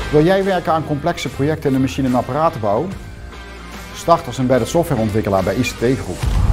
Wil jij werken aan complexe projecten in de machine- en apparatenbouw? Start als embedded softwareontwikkelaar bij ICT Groep.